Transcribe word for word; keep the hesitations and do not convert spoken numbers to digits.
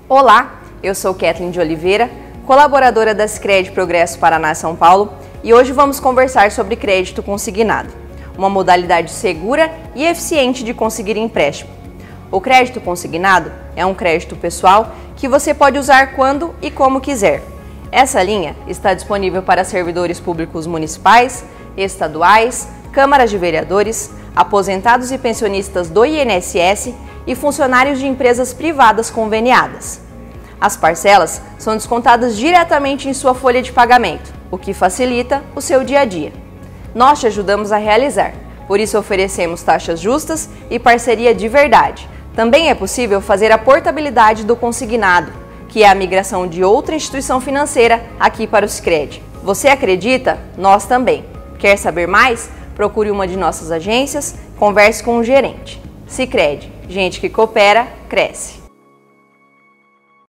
Olá, eu sou Kathleen de Oliveira, colaboradora da Sicredi Progresso Paraná São Paulo, e hoje vamos conversar sobre crédito consignado, uma modalidade segura e eficiente de conseguir empréstimo. O crédito consignado é um crédito pessoal que você pode usar quando e como quiser. Essa linha está disponível para servidores públicos municipais, estaduais, câmaras de vereadores, aposentados e pensionistas do I N S S e funcionários de empresas privadas conveniadas. As parcelas são descontadas diretamente em sua folha de pagamento, o que facilita o seu dia a dia. Nós te ajudamos a realizar, por isso oferecemos taxas justas e parceria de verdade. Também é possível fazer a portabilidade do consignado, que é a migração de outra instituição financeira aqui para o Sicredi. Você acredita? Nós também. Quer saber mais? Procure uma de nossas agências, converse com o gerente. Sicredi, gente que coopera, cresce.